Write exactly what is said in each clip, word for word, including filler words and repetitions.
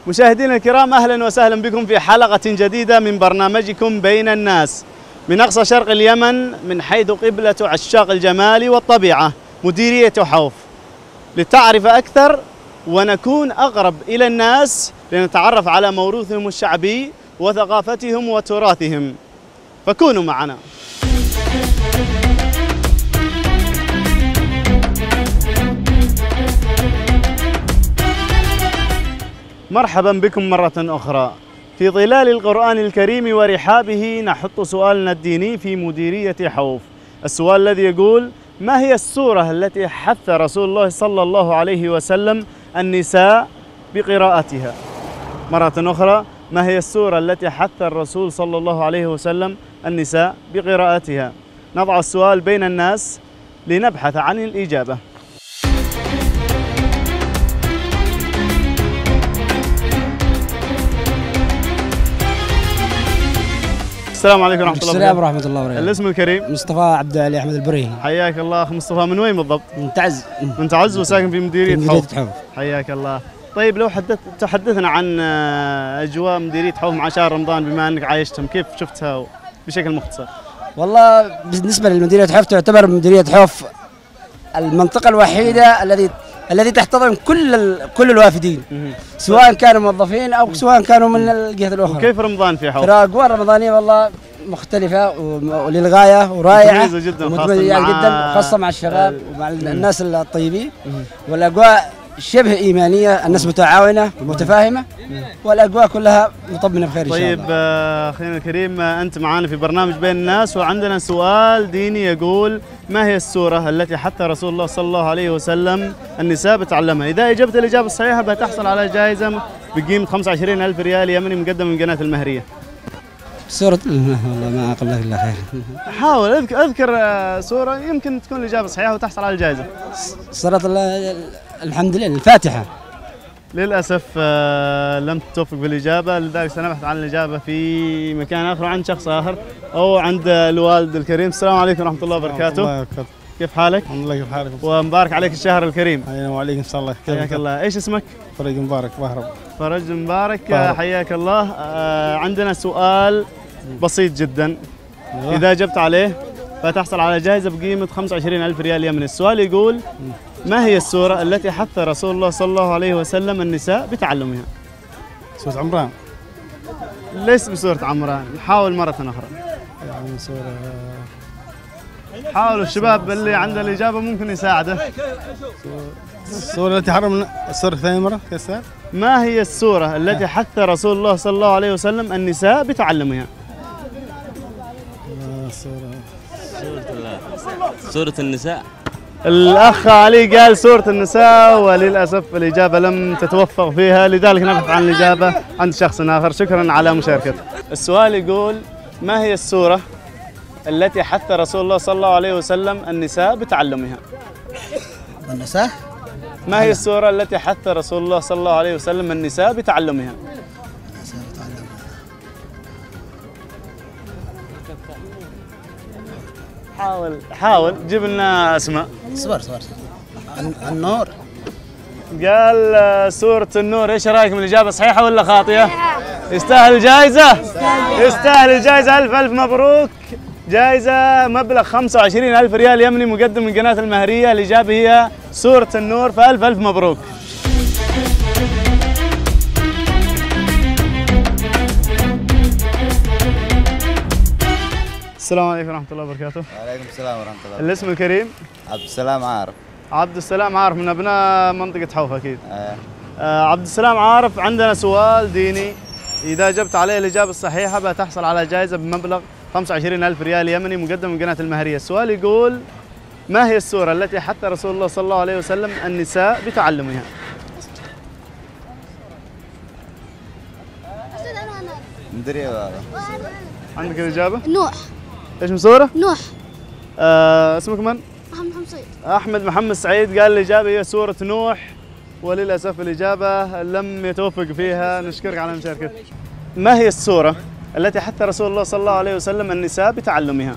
مشاهدينا الكرام، أهلا وسهلا بكم في حلقة جديدة من برنامجكم بين الناس من أقصى شرق اليمن، من حيث قبلة عشاق الجمال والطبيعة، مديرية حوف. لتعرف أكثر ونكون أقرب إلى الناس، لنتعرف على موروثهم الشعبي وثقافتهم وتراثهم، فكونوا معنا. مرحبا بكم مرة أخرى. في ظلال القرآن الكريم ورحابه نحط سؤالنا الديني في مديرية حوف. السؤال الذي يقول: ما هي السورة التي حث رسول الله صلى الله عليه وسلم النساء بقراءتها؟ مرة أخرى، ما هي السورة التي حث الرسول صلى الله عليه وسلم النساء بقراءتها؟ نضع السؤال بين الناس لنبحث عن الإجابة. السلام عليكم ورحمة الله وبركاته. السلام ورحمة الله وبركاته. الاسم الكريم؟ مصطفى عبد العلي أحمد البريهي. حياك الله أخ مصطفى. من وين بالضبط؟ من تعز. من تعز وساكن في مديرية حوف. حوف. حياك الله. طيب لو حدث تحدثنا عن أجواء مديرية حوف مع شهر رمضان بما أنك عايشتهم، كيف شفتها بشكل مختصر؟ والله بالنسبة لمديرية حوف تعتبر مديرية حوف المنطقة الوحيدة الذي الذي تحتضن كل ال... كل الوافدين، سواء كانوا موظفين او سواء كانوا من الجهة الأخرى. وكيف رمضان في حوف؟ الأجواء الرمضانية والله مختلفة وللغاية ورائعة متميزة جدا، متميزة مع... جدا، خاصة مع الشباب ومع الناس الطيبين، والأجواء شبه إيمانية، الناس متعاونة ومتفاهمة، والأجواء كلها مطمئنة بخير إن شاء الله. طيب أخينا الكريم، أنت معنا في برنامج بين الناس، وعندنا سؤال ديني يقول: ما هي السورة التي حث رسول الله صلى الله عليه وسلم النساء بتعلمها؟ إذا أجبت الإجابة الصحيحة بتحصل على جائزة بقيمة خمسة وعشرين ألف ريال يمني مقدم من قناة المهرية. سورة والله ما أقول لك إلا خير. حاول اذكر اذكر سورة يمكن تكون الإجابة صحيحة وتحصل على الجائزة. سورة الحمد لله الفاتحة. للأسف لم توفق بالإجابة، لذلك سنبحث عن الإجابة في مكان آخر وعند شخص آخر أو عند الوالد الكريم. السلام عليكم ورحمة الله وبركاته. الله وبركاته. كيف حالك؟ الحمد لله. كيف حالك؟ ومبارك عليك الشهر الكريم. اهلا وعليكم ان شاء الله. حياك الله. ايش اسمك؟ فرج مبارك بهرب. فرج مبارك. حياك الله. آه عندنا سؤال بسيط جدا، إذا أجبت عليه فتحصل على جائزة بقيمة خمسة وعشرين ألف ريال يمني. السؤال يقول: ما هي السورة التي حث رسول الله صلى الله عليه وسلم النساء بتعلمها؟ سورة عمران. ليس بسورة عمران، نحاول مرة أخرى. يعني سورة حاولوا الشباب اللي عنده الإجابة ممكن يساعده. السورة التي حرم السورة ثانية مرة كسر. ما هي السورة التي حث رسول الله صلى الله عليه وسلم النساء بتعلمها؟ سورة سورة النساء. الأخ علي قال سورة النساء، وللأسف الإجابة لم تتوفق فيها، لذلك نبحث عن الإجابة عند شخص آخر. شكرا على مشاركته. السؤال يقول: ما هي السورة التي حث رسول الله صلى الله عليه وسلم النساء بتعلمها؟ النساء؟ ما هي السورة التي حث رسول الله صلى الله عليه وسلم النساء بتعلمها؟ حاول حاول جيب لنا اسماء. صبر صبر. النور. قال سورة النور. ايش رايكم، الإجابة صحيحة ولا خاطئة؟ يستاهل الجائزة؟ يستاهل الجائزة. ألف ألف مبروك. جائزة مبلغ خمسة وعشرين ألف ريال يمني مقدم من قناة المهرية. الإجابة هي سورة النور، فألف ألف مبروك. السلام عليكم ورحمة الله وبركاته. وعليكم السلام ورحمة الله. الاسم الكريم؟ عبد السلام عارف. عبد السلام عارف، من أبناء منطقة حوف أكيد. آه. آه عبد السلام عارف، عندنا سؤال ديني، إذا أجبت عليه الإجابة الصحيحة بتحصل على جائزة بمبلغ خمسة وعشرين ألف ريال يمني مقدم من قناة المهرية. السؤال يقول: ما هي السورة التي حث رسول الله صلى الله عليه وسلم النساء بتعلمها؟ مدري هذا. عندك الإجابة؟ نوح. ايش من سورة؟ نوح. آه اسمك من؟ محمد محمد سعيد. أحمد محمد سعيد قال الإجابة هي سورة نوح، وللأسف الإجابة لم يتوفق فيها. نشكرك على مشاركتك. ما هي السورة التي حث رسول الله صلى الله عليه وسلم النساء بتعلمها؟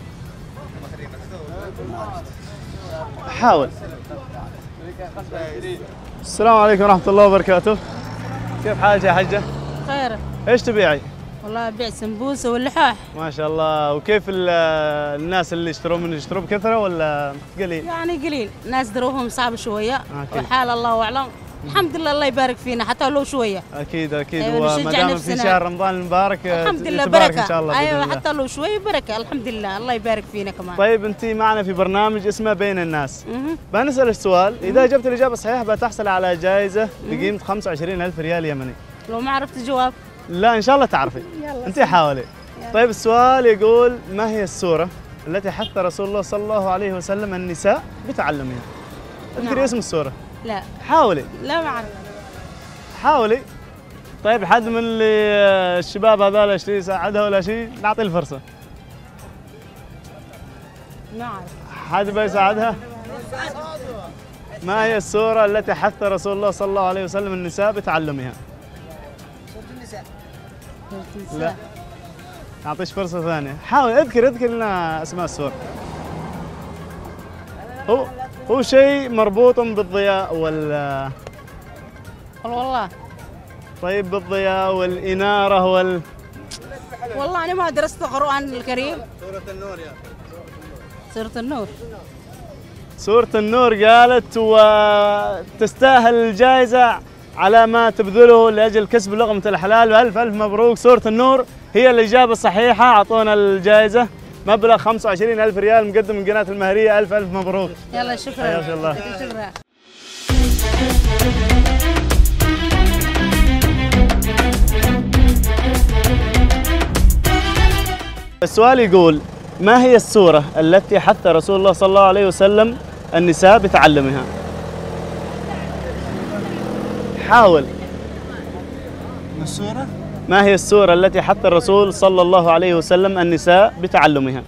حاول. السلام عليكم ورحمة الله وبركاته. كيف حالك يا حجة؟ خير. ايش تبيعي؟ والله ابيع سمبوسه واللحاح. ما شاء الله. وكيف الناس اللي يشترون من يشترون بكثرة ولا قليل؟ يعني قليل، ناس دروهم صعب شويه أكيد. وحال الله اعلم. الحمد لله الله يبارك فينا حتى لو شويه. اكيد اكيد. أيوة وما دام في شهر رمضان المبارك الحمد لله يتبارك بركه ان شاء الله. ايوه الله. حتى لو شوي بركه الحمد لله الله يبارك فينا كمان. طيب انت معنا في برنامج اسمه بين الناس. مه. بنسألك سؤال، اذا اجبت الاجابه الصحيحه بتحصل على جائزه بقيمه خمسة وعشرين ألف ريال يمني. لو ما عرفت الجواب لا ان شاء الله تعرفي. انت حاولي. طيب السؤال يقول ما هي السوره التي حث رسول الله صلى الله عليه وسلم النساء بتعلمها؟ اذكري نعم. اسم السوره. لا حاولي لا ما اعرف. حاولي. طيب حد من اللي الشباب هذول ايش يساعدها ولا شيء نعطيه الفرصه. ما اعرف. حد بيساعدها؟ ما هي السوره التي حث رسول الله صلى الله عليه وسلم النساء بتعلمها؟ لا نعطيش فرصه ثانيه. حاول اذكر اذكر لنا اسماء السور. هو هو شيء مربوط بالضياء وال والله طيب بالضياء والإنارة وال والله انا ما درست القرآن الكريم. سورة النور يا سورة النور. سورة النور قالت وتستاهل الجائزة على ما تبذله لأجل كسب لقمة الحلال. وألف ألف مبروك. سورة النور هي الإجابة الصحيحة. أعطونا الجائزة مبلغ خمسة وعشرين ألف ريال مقدم من قناة المهرية. ألف ألف مبروك. يلا شكرا. حياك الله. شكرا. السؤال يقول ما هي السورة التي حث رسول الله صلى الله عليه وسلم النساء بتعلمها؟ حاول. السورة؟ ما هي السورة التي حث الرسول صلى الله عليه وسلم النساء بتعلمها؟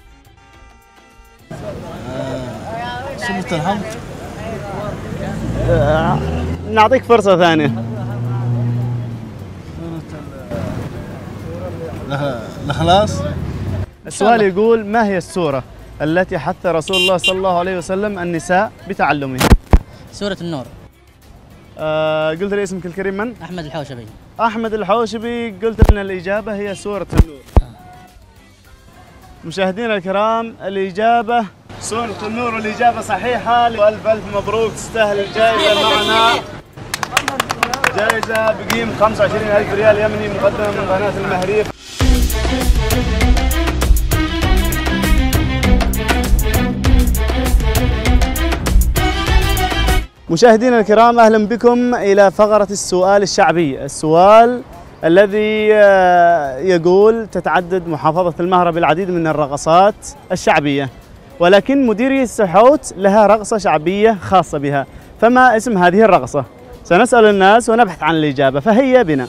سورة الحمد. آه، نعطيك فرصة ثانية. الإخلاص. السؤال يقول ما هي السورة التي حث رسول الله صلى الله عليه وسلم النساء بتعلمها؟ سورة النور. آه قلت لي اسمك الكريم من؟ أحمد الحوشبي. أحمد الحوشبي. قلت لنا الإجابة هي سورة النور. مشاهدينا الكرام الإجابة سورة النور والإجابة صحيحة. وألف ألف مبروك. تستاهل الجائزة معنا جائزة بقيمة خمسة وعشرين ألف ريال يمني مقدمة من قناة المهرية. مشاهدينا الكرام اهلا بكم الى فقرة السؤال الشعبي. السؤال الذي يقول تتعدد محافظة المهرة بالعديد من الرقصات الشعبية، ولكن مديرية سحوت لها رقصة شعبية خاصة بها، فما اسم هذه الرقصة؟ سنسأل الناس ونبحث عن الإجابة، فهيا بنا.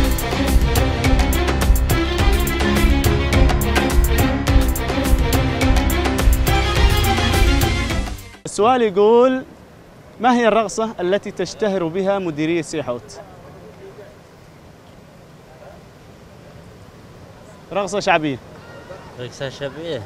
السؤال يقول ما هي الرقصة التي تشتهر بها مديرية سيحوت؟ رقصة شعبية. رقصة شعبية.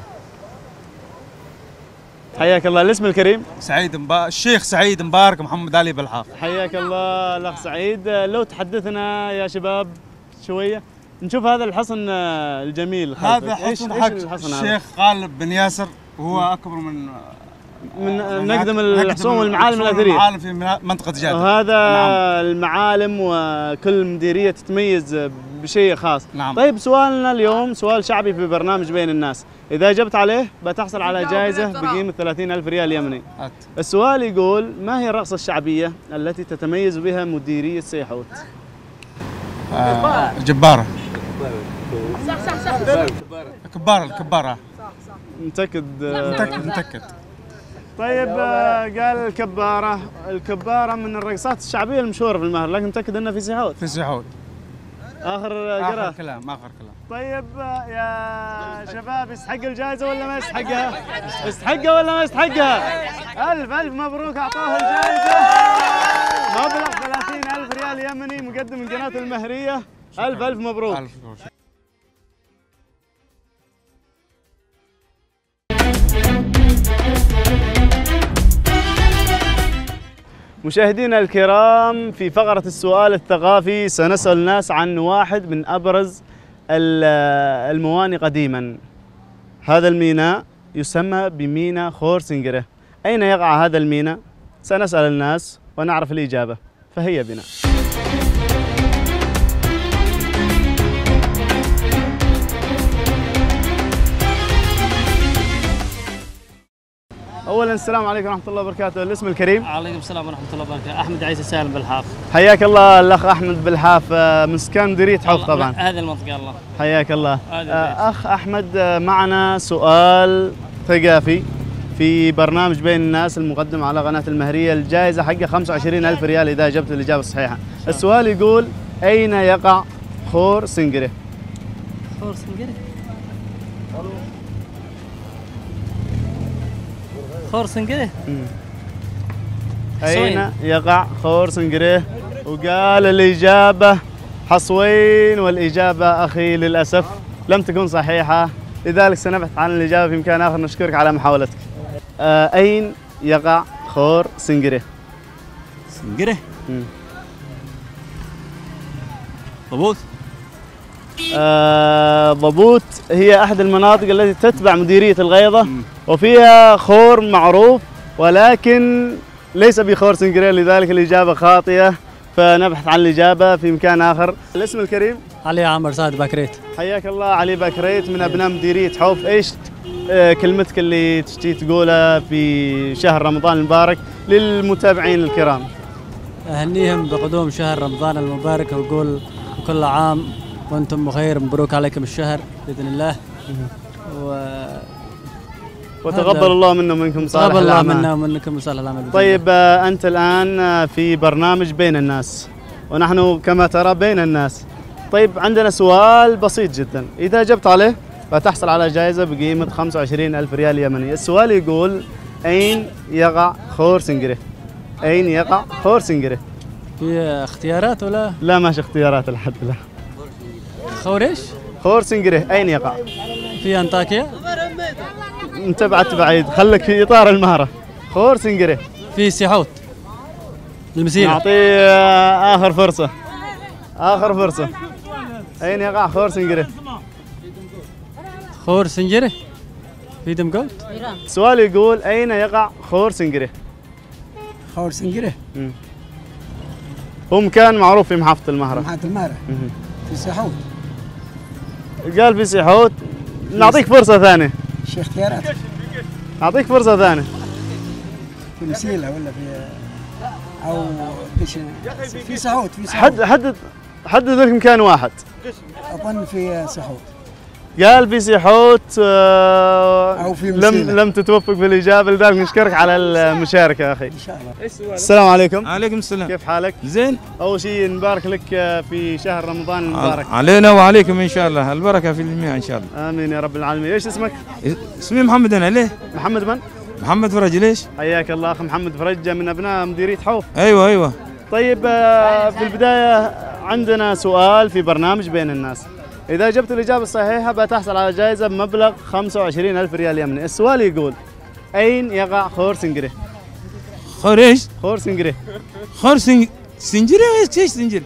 حياك الله. الاسم الكريم؟ سعيد مبارك. الشيخ سعيد مبارك محمد علي بالحاف. حياك الله الأخ سعيد. لو تحدثنا يا شباب شوية نشوف هذا الحصن الجميل. هذا حصن حق الشيخ غالب بن ياسر وهو أكبر من من نقدم الحصون والمعالم الأثرية. المعالم في منطقة جدة. وهذا نعم. المعالم وكل مديرية تتميز بشيء خاص. نعم. طيب سؤالنا اليوم سؤال شعبي في برنامج بين الناس، إذا أجبت عليه بتحصل على جائزة بقيمة ثلاثين ألف ريال يمني. هات. السؤال يقول ما هي الرقصة الشعبية التي تتميز بها مديرية سيحوت؟ آه جبارة. صح صح صح. كبارة الكبارة. متأكد؟ متأكد متأكد. طيب قال الكبارة. الكبارة من الرقصات الشعبية المشهورة في المهر، لكن متأكد أنها في سيحوت؟ في سيحوت. آخر قرار. آخر كلام آخر كلام. طيب يا شباب يستحق الجائزة ولا ما يستحقها؟ يستحقها ولا ما يستحقها؟ ألف ألف مبروك. أعطوها الجائزة مبلغ ثلاثين ألف ريال يمني مقدم من قناة المهرية. ألف ألف مبروك. ألف مبروك. مشاهدينا الكرام، في فقرة السؤال الثقافي سنسأل الناس عن واحد من أبرز الموانئ قديما. هذا الميناء يسمى بميناء خورسنجره. أين يقع هذا الميناء؟ سنسأل الناس ونعرف الإجابة، فهيا بنا. اولا السلام عليكم ورحمه الله وبركاته. الاسم الكريم؟ عليكم السلام ورحمه الله وبركاته. احمد عيسى سالم بالحاف. حياك الله الاخ احمد بالحاف، من سكان مديريه حوف طبعا. هذه المنطقه. الله حياك الله. اخ احمد، معنا سؤال ثقافي في برنامج بين الناس المقدم على قناه المهريه. الجائزه حقه خمسة وعشرين ألف ريال اذا اجبت الاجابه الصحيحه. السؤال يقول: اين يقع خورسنجره؟ خورسنجره خورسنجره أين يقع خورسنجره؟ وقال الإجابة حصوين، والإجابة أخي للأسف لم تكن صحيحة، لذلك سنبحث عن الإجابة في مكان آخر. نشكرك على محاولتك. آه أين يقع خورسنجره؟ سنجره ضبوط. آه ضبوط هي أحد المناطق التي تتبع مديرية الغيضة، وفيها خور معروف، ولكن ليس بخورسنجره، لذلك الإجابة خاطئة، فنبحث عن الإجابة في مكان آخر. الاسم الكريم؟ علي عمر سعد باكريت. حياك الله علي باكريت من أبناء مديرية حوف. إيش آه كلمتك اللي تشتي تقولها في شهر رمضان المبارك للمتابعين الكرام؟ أهنيهم بقدوم شهر رمضان المبارك، وأقول كل عام وأنتم بخير، مبروك عليكم الشهر بإذن الله، و وتقبل الله منا ومنكم صالح الأعمال. تقبل الله منا ومنكم صالح الأعمال. طيب أنت الآن في برنامج بين الناس، ونحن كما ترى بين الناس. طيب عندنا سؤال بسيط جدا، إذا أجبت عليه فتحصل على جائزة بقيمة خمسة وعشرين ألف ريال يمني. السؤال يقول: أين يقع خورسنجره؟ أين يقع خورسنجره؟ في اختيارات ولا؟ لا ماشي اختيارات لحد لا. خور ايش؟ خورسنجره أين يقع؟ في أنطاكيا. انت بعدت بعيد، خليك في اطار المهره. خورسنجره في سيحوت المسيرة. نعطيه اخر فرصه، اخر فرصه. اين يقع خورسنجره؟ خورسنجره في دمقوت. السؤال يقول: اين يقع خورسنجره؟ خورسنجره هو مكان معروف في محافظه المهره. محافظه المهره في سيحوت. قال في سيحوت. نعطيك فرصه ثانيه. شو اختيارات؟ أعطيك فرصة ثانية. في مسيلة ولا في أو في في سحوت في سحوت. حد حدد حدد لك مكان واحد. أظن في سحوت. قال في سحوت آه أو في مسيلة. لم لم تتوفق في الإجابة، لذلك نشكرك على المشاركة يا أخي. إن شاء الله. السلام عليكم. عليكم السلام. كيف حالك؟ زين. أول شيء نبارك لك في شهر رمضان المبارك. علينا وعليكم إن شاء الله، البركة في الجميع إن شاء الله. آمين يا رب العالمين. إيش اسمك؟ اسمي محمد. أنا ليه؟ محمد من؟ محمد فرج. ليش؟ حياك الله أخ محمد فرج من أبناء مديرية حوف. أيوه أيوه. طيب في البداية عندنا سؤال في برنامج بين الناس، إذا جبت الإجابة الصحيحة بتحصل على جائزة بمبلغ خمسة وعشرين ألف ريال يمني. السؤال يقول: أين يقع خورسنجره؟ خور إيش؟ خورسنجره. خورسنج سنجرة إيش سنجرة؟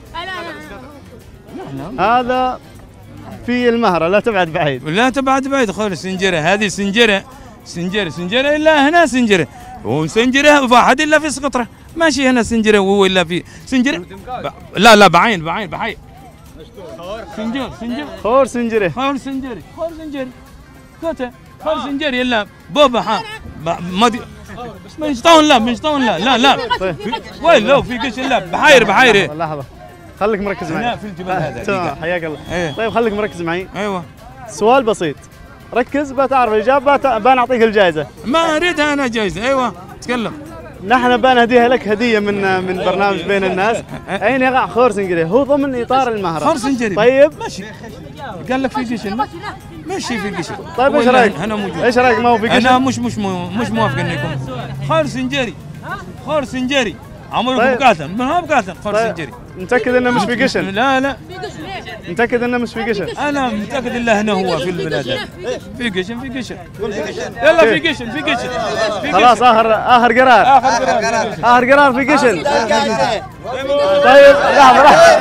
هذا في المهرة، لا تبعد بعيد. لا تبعد بعيد. خور سنجرة هذه سنجرة سنجرة سنجرة إلا هنا سنجرة، وسنجرة واحد إلا في سقطرة، ماشي هنا سنجرة وهو إلا في سنجرة. لا لا بعين بعين بعين. سنجر سنجر خور سنجري خور سنجري خور سنجري كوتا خور سنجري لا بابا ها ما دي مش طاون لا مش طاون لا لا لا وين لو في قش لا بحير بحير. لحظة خليك مركز معي. لا في الجبل هذا. حياك الله. ايه. طيب خليك مركز معي. ايوه. سؤال بسيط، ركز بتعرف الإجابة، بنعطيك الجائزة. ما أريدها أنا جائزة. ايوه تكلم. نحن بنهديها لك هدية من من برنامج بين الناس. أين يقع خورسنجري؟ هو ضمن إطار المهرة. خورسنجري. طيب ماشي. قال لك في قش ماشي في قش. طيب ايش رايك؟ انا موجود. ايش رايك ما هو في قش؟ انا مش مش مش موافق انه يكون خورسنجري. خورسنجري عمرو طيب. بقاتل ما بقاتل خور طيب. سنجري. متأكد انه مش في قشن؟ لا لا متأكد انه مش في قشن؟ انا متاكد الا هنا هو في البلاد هذه. في قشن في قشن يلا في قشن في قشن في خلاص اخر اخر قرار اخر قرار اخر قرار في قشن. طيب لحظة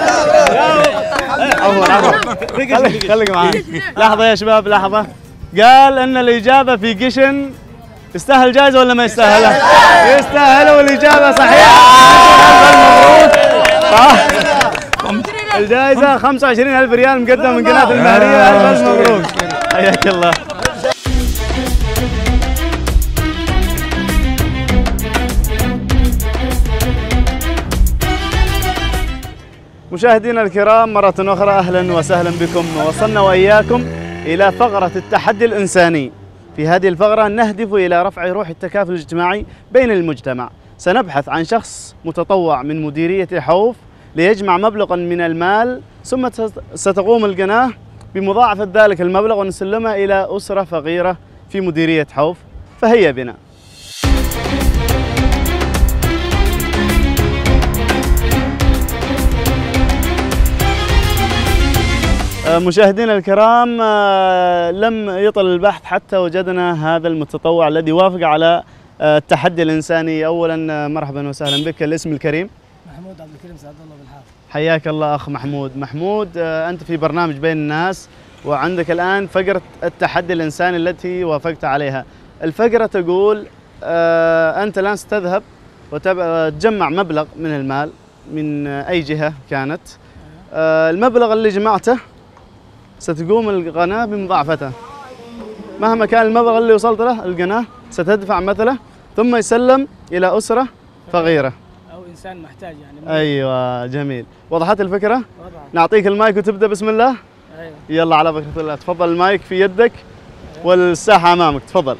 عفوا عفوا خليك خليك معي لحظة يا شباب لحظة. قال ان الاجابة في قشن. يستاهل جائزة ولا ما يستاهلها؟ يستاهل والإجابة صحيحة. الجائزة خمسة وعشرين ألف ريال مقدمة من قناة المهرية. ألف ألف مبروك حياك الله. مشاهدينا الكرام مرة أخرى أهلا وسهلا بكم. وصلنا وإياكم إلى فقرة التحدي الإنساني. في هذه الفقرة نهدف إلى رفع روح التكافل الاجتماعي بين المجتمع. سنبحث عن شخص متطوع من مديرية حوف ليجمع مبلغا من المال، ثم ستقوم القناة بمضاعفة ذلك المبلغ ونسلمه إلى أسرة فقيرة في مديرية حوف. فهيا بنا. مشاهدينا الكرام لم يطل البحث حتى وجدنا هذا المتطوع الذي وافق على التحدي الإنساني. أولا مرحبا وسهلا بك. الاسم الكريم؟ محمود عبد الكريم سعد الله بن حافظ. حياك الله أخ محمود. محمود أنت في برنامج بين الناس وعندك الآن فقرة التحدي الإنساني التي وافقت عليها. الفقرة تقول أنت الآن ستذهب وتجمع مبلغ من المال من أي جهة كانت. المبلغ اللي جمعته ستقوم القناة بمضاعفته. مهما كان المبلغ اللي وصلت له القناة ستدفع مثله ثم يسلم إلى أسرة فقيرة او انسان محتاج يعني. أيوة جميل. وضحت الفكرة؟ وضعت. نعطيك المايك وتبدأ بسم الله. ايوه يلا على بركة الله. تفضل المايك في يدك والساحة أمامك. تفضل.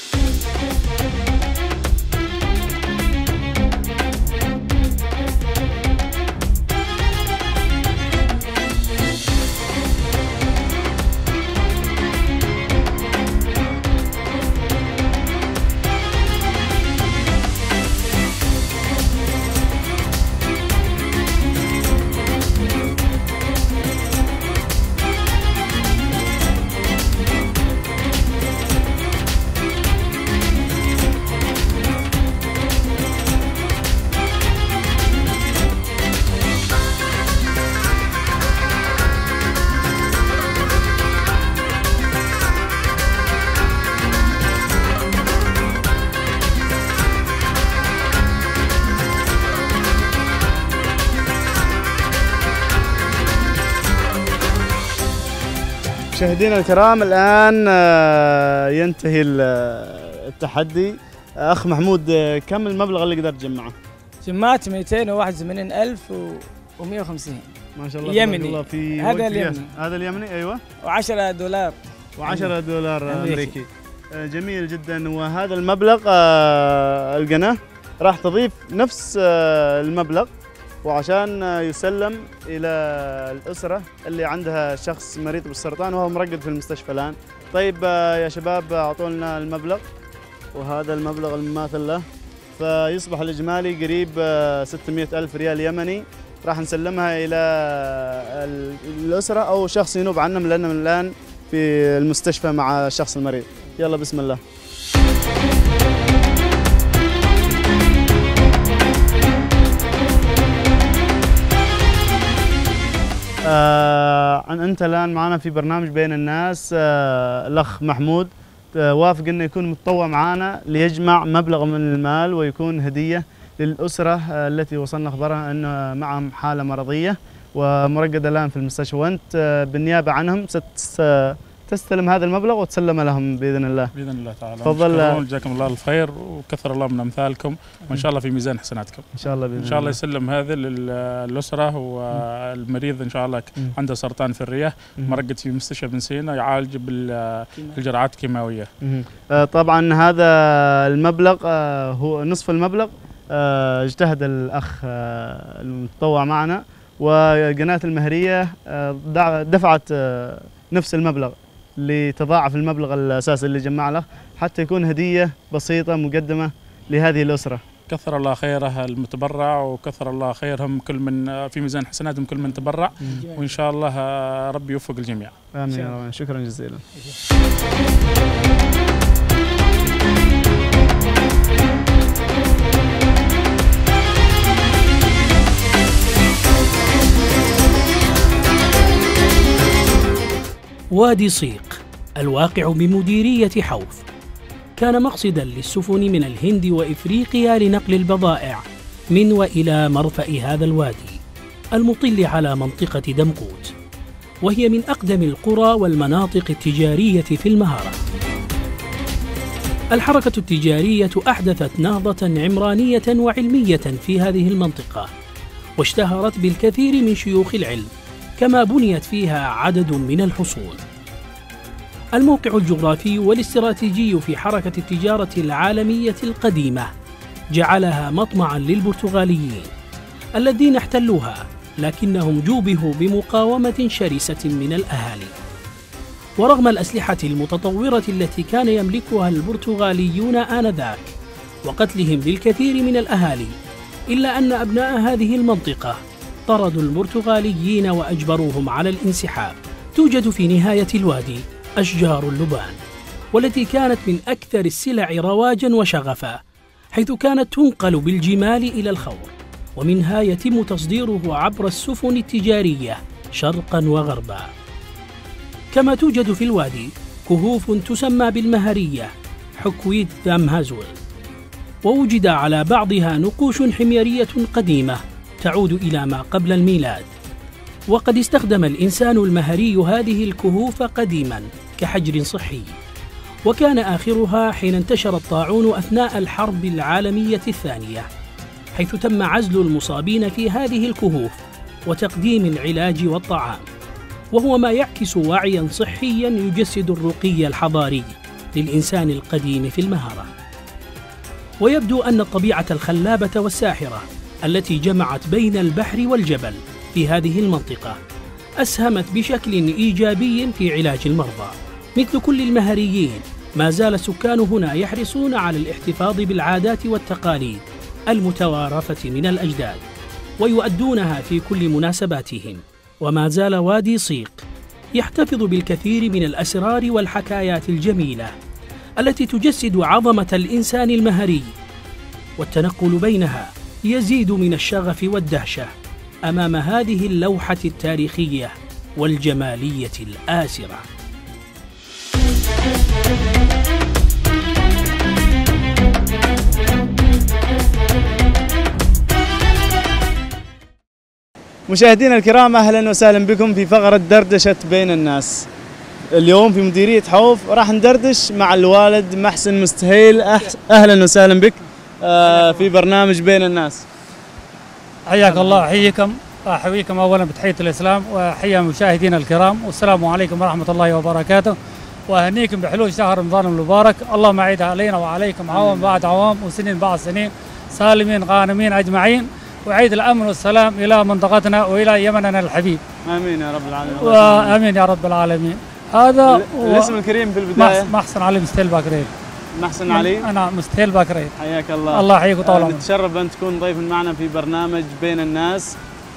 مشاهدينا الكرام الآن ينتهي التحدي. أخ محمود كم المبلغ اللي قدرت تجمعه؟ جمعت مئتين وواحد وثمانين ألف ومئة وخمسين. ما شاء الله يمني. الله في هذا وقت اليمني. قياس. هذا اليمني أيوة. وعشرة دولار وعشرة دولار أمريكي. أمريكي. جميل جدا. وهذا المبلغ آه القناة راح تضيف نفس آه المبلغ وعشان يسلم إلى الأسرة اللي عندها شخص مريض بالسرطان وهو مرقد في المستشفى الآن. طيب يا شباب أعطونا المبلغ وهذا المبلغ المماثل له، فيصبح الإجمالي قريب ستمئة ألف ريال يمني راح نسلمها إلى الأسرة أو شخص ينوب عنهم لأنهم الآن في المستشفى مع الشخص المريض. يلا بسم الله. آه أنت الآن معنا في برنامج بين الناس. آه الأخ محمود آه وافق أنه يكون متطوع معنا ليجمع مبلغ من المال ويكون هدية للأسرة آه التي وصلنا خبرها أنه معهم حالة مرضية ومرقدة الآن في المستشفى، وأنت آه بالنيابة عنهم ستستلم هذا المبلغ وتسلم لهم بإذن الله. بإذن الله تعالى. تفضل. جزاكم الله الخير وكثر الله من أمثالكم وإن شاء الله في ميزان حسناتكم. إن شاء الله بإذن الله. إن شاء الله يسلم هذا للأسرة والمريض إن شاء الله عنده سرطان في الرئة مرقد في مستشفى بن سينا يعالج بالجرعات الكيماوية. طبعا هذا المبلغ هو نصف المبلغ اجتهد الأخ المتطوع معنا وقناة المهرية دفعت نفس المبلغ لتضاعف المبلغ الأساسي اللي جمع له حتى يكون هدية بسيطة مقدمة لهذه الأسرة. كثر الله خيره المتبرع، وكثر الله خيرهم كل من في ميزان حسناتهم كل من تبرع، وإن شاء الله ربي يوفق الجميع. آمين يا رب. شكرا جزيلا. وادي صيق الواقع بمديرية حوف كان مقصدا للسفن من الهند وإفريقيا لنقل البضائع من وإلى مرفأ هذا الوادي المطل على منطقة دمقوت، وهي من أقدم القرى والمناطق التجارية في المهارة. الحركة التجارية أحدثت نهضة عمرانية وعلمية في هذه المنطقة، واشتهرت بالكثير من شيوخ العلم، كما بنيت فيها عدد من الحصون. الموقع الجغرافي والاستراتيجي في حركة التجارة العالمية القديمة جعلها مطمعا للبرتغاليين الذين احتلوها، لكنهم جوبهوا بمقاومة شرسة من الأهالي. ورغم الأسلحة المتطورة التي كان يملكها البرتغاليون آنذاك وقتلهم للكثير من الأهالي، إلا أن أبناء هذه المنطقة طردوا البرتغاليين وأجبروهم على الانسحاب. توجد في نهاية الوادي أشجار اللبان، والتي كانت من أكثر السلع رواجا وشغفا، حيث كانت تنقل بالجمال إلى الخور، ومنها يتم تصديره عبر السفن التجارية شرقا وغربا. كما توجد في الوادي كهوف تسمى بالمهرية حكويت ذام هازول، ووجد على بعضها نقوش حميرية قديمة تعود إلى ما قبل الميلاد. وقد استخدم الإنسان المهري هذه الكهوف قديما كحجر صحي، وكان آخرها حين انتشر الطاعون أثناء الحرب العالمية الثانية، حيث تم عزل المصابين في هذه الكهوف وتقديم العلاج والطعام، وهو ما يعكس وعيا صحيا يجسد الرقي الحضاري للإنسان القديم في المهارة. ويبدو أن الطبيعة الخلابة والساحرة التي جمعت بين البحر والجبل في هذه المنطقة أسهمت بشكل إيجابي في علاج المرضى. مثل كل المهريين، ما زال السكان هنا يحرصون على الاحتفاظ بالعادات والتقاليد المتوارثة من الأجداد، ويؤدونها في كل مناسباتهم. وما زال وادي صيق يحتفظ بالكثير من الأسرار والحكايات الجميلة التي تجسد عظمة الإنسان المهري، والتنقل بينها يزيد من الشغف والدهشة أمام هذه اللوحة التاريخية والجمالية الآسرة. مشاهدينا الكرام، أهلا وسهلا بكم في فقرة دردشة بين الناس. اليوم في مديرية حوف راح ندردش مع الوالد محسن مستهيل. أهلا وسهلا بك في برنامج بين الناس. حياك الله. أحييكم أحييكم أولا بتحية الإسلام، وأحيي مشاهدينا الكرام، والسلام عليكم ورحمة الله وبركاته، وأهنيكم بحلول شهر رمضان المبارك. اللهم أعيدها علينا وعليكم عوام بعد عوام وسنين بعد سنين، سالمين غانمين أجمعين، وعيد الأمن والسلام إلى منطقتنا وإلى يمننا الحبيب. آمين يا رب العالمين. وآمين يا رب العالمين. هذا الاسم الكريم في البداية محسن علي مستهيل باكريل. محسن علي. أنا مستهيل باكريل. حياك الله. الله يحييك وطول عمرك. نتشرف أن تكون ضيف معنا في برنامج بين الناس،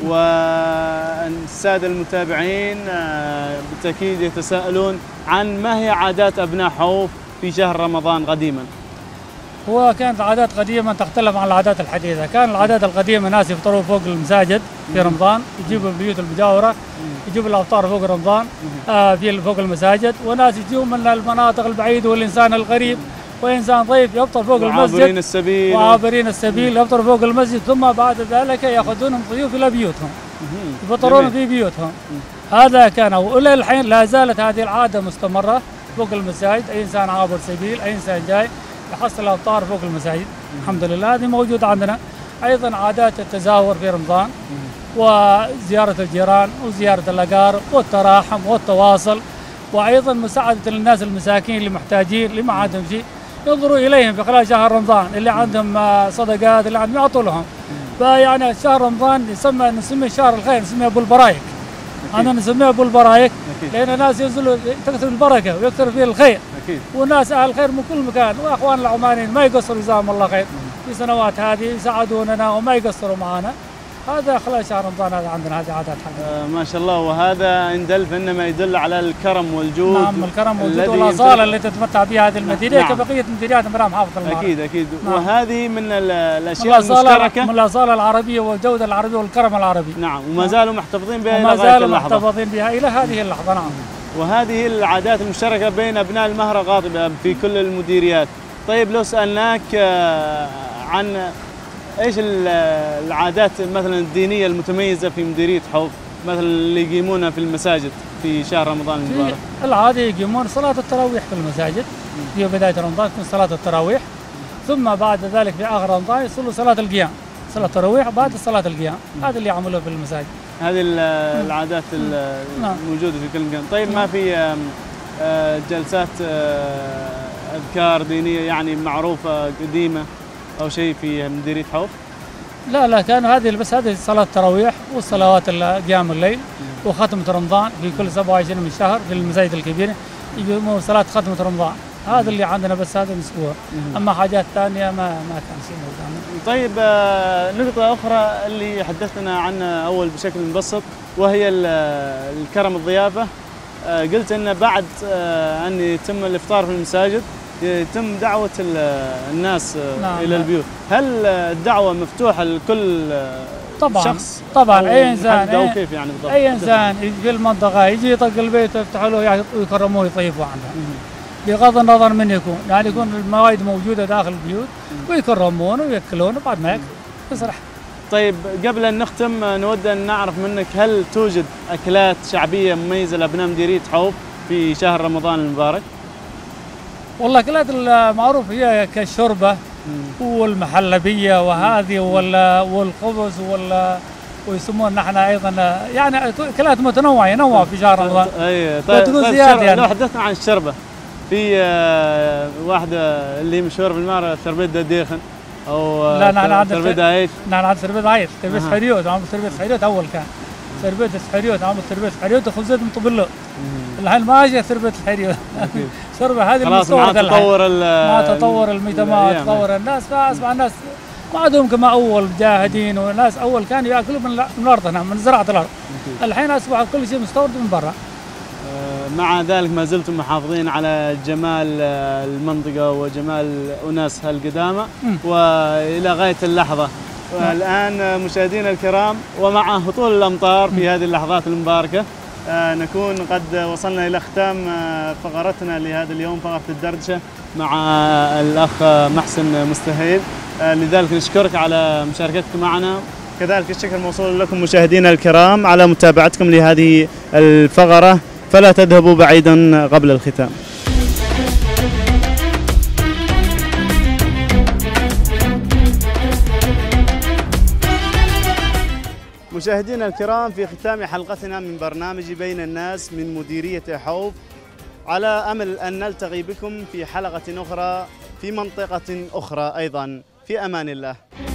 والسادة المتابعين بالتأكيد يتساءلون عن ما هي عادات أبناء حوف في شهر رمضان قديما. هو كانت العادات قديما تختلف عن العادات الحديثة. كان العادات القديمة ناس يفطروا فوق المساجد في رمضان، يجيبوا البيوت المجاورة، يجيبوا الأفطار فوق رمضان آه في فوق المساجد، وناس يجوا من المناطق البعيدة والإنسان الغريب وإنسان ضيف يفطر فوق المسجد، وعابرين السبيل وعابرين السبيل يفطر فوق المسجد، ثم بعد ذلك يأخذونهم ضيوف إلى بيوتهم يفطرون في بيوتهم. هذا كان، وإلى الحين لا زالت هذه العادة مستمرة فوق المساجد. أي إنسان عابر سبيل، أي إنسان جاي يحصل الأفطار فوق المساجد. الحمد لله هذه موجودة عندنا. أيضا عادات التزاور في رمضان، وزيارة الجيران وزيارة الأقارب والتراحم والتواصل، وأيضا مساعدة الناس المساكين اللي محتاجين اللي ما عندهم شيء، ينظروا إليهم في خلال شهر رمضان، اللي عندهم صدقات اللي عندهم يعطوا لهم. فيعني شهر رمضان يسمى نسميه شهر الخير، نسميه أبو البرايك. أنا نسميه أبو البرايك لأن الناس ينزلوا تكثر البركة ويكثر فيه الخير. أكيد. والناس أهل الخير من كل مكان، وأخوان العمانيين ما يقصروا جزاهم الله خير. في سنوات هذه يساعدوننا وما يقصروا معنا. هذا خلال شهر رمضان هذا عندنا هذه عادات حقيقة. آه ما شاء الله. وهذا إن دل فإنما يدل على الكرم والجود. نعم الكرم والجود والأصالة التي تتمتع بها هذه المدينة نعم. كبقية مديريات مرام محافظة المعرة. أكيد أكيد. نعم. وهذه من الأشياء المشتركة من الأصالة العربية والجودة العربية والكرم العربي. نعم وما زالوا محتفظين بها إلى وما غاية زالوا اللحظة. محتفظين بها إلى هذه اللحظة. نعم. وهذه العادات المشتركة بين أبناء المهرة قاطبة في كل المديريات. طيب لو سألناك عن ايش العادات مثلا الدينيه المتميزه في مديريه حوف مثلا اللي يقيمونها في المساجد في شهر رمضان المبارك؟ العاده يقيمون صلاه التراويح في المساجد في بدايه رمضان تكون صلاه التراويح، ثم بعد ذلك في اخر رمضان يصلوا صلاه القيام، صلاه التراويح بعد صلاه القيام، هذا اللي يعملوه في المساجد. هذه العادات الموجوده في كل مكان. طيب ما في جلسات اذكار دينيه يعني معروفه قديمه أو شيء في مديرية حوف؟ لا لا كانوا هذه بس هذه صلاة التراويح والصلوات قيام الليل وختمة رمضان في كل سبعة وعشرين من الشهر في المساجد الكبيرة يقيموا صلاة ختمة رمضان، هذا اللي عندنا بس هذا الأسبوع، أما حاجات ثانية ما ما كان شيء موجود. طيب نقطة أخرى اللي حدثنا عنها أول بشكل مبسط وهي الكرم الضيافة، قلت أن بعد أن يتم الإفطار في المساجد يتم دعوة الناس نعم إلى البيوت، هل الدعوة مفتوحة لكل طبعا شخص؟ طبعا أي إنسان أو كيف يعني بالضبط؟ أي إنسان في المنطقة يجي يطق البيت يفتحوا له ويكرموه ويطيبوا عنه بغض النظر من يكون، يعني يكون الموائد موجودة داخل البيوت ويكرمونه ويأكلونه بعد ما يأكل يسرح. طيب قبل أن نختم نود أن نعرف منك هل توجد أكلات شعبية مميزة لأبناء مديرية حوف في شهر رمضان المبارك؟ والله الاكلات المعروفه هي كالشوربه والمحلبيه وهذه والخبز وال ويسمون نحن ايضا يعني اكلات متنوعه ينوع في شهر رمضان. اي طيب, طيب يعني. لو حدثنا عن الشربه في واحده اللي هي مشهوره بالمارة تربيد ديخن او لا نحن عندنا تربيد عيش. نحن عندنا تربيد عيش، تربيد حريوت، عملوا تربيد حريوت اول كان تربيد حريوت، عملوا تربيد حريوت وخبزات من طبلو. الحين ما اجى تربية الحريوت شربة هذه مع تطور مع تطور المجتمع تطور الناس، فاصبح الناس ما عندهم كما اول جاهدين، والناس اول كانوا ياكلوا من الارض هنا من زراعه الارض، الحين اصبح كل شيء مستورد من برا. مع ذلك ما زلتم محافظين على جمال المنطقه وجمال اناس هالقدامى والى غايه اللحظه. والان مشاهدينا الكرام ومع هطول الامطار في هذه اللحظات المباركه آه نكون قد وصلنا إلى ختام آه فقرتنا لهذا اليوم، فقرة الدردشة مع آه الأخ محسن مستهيل. آه لذلك نشكرك على مشاركتك معنا، كذلك الشكر موصول لكم مشاهدينا الكرام على متابعتكم لهذه الفقرة، فلا تذهبوا بعيدا قبل الختام. مشاهدينا الكرام في ختام حلقتنا من برنامج بين الناس من مديرية حوف، على أمل أن نلتقي بكم في حلقة أخرى في منطقة أخرى أيضا، في أمان الله.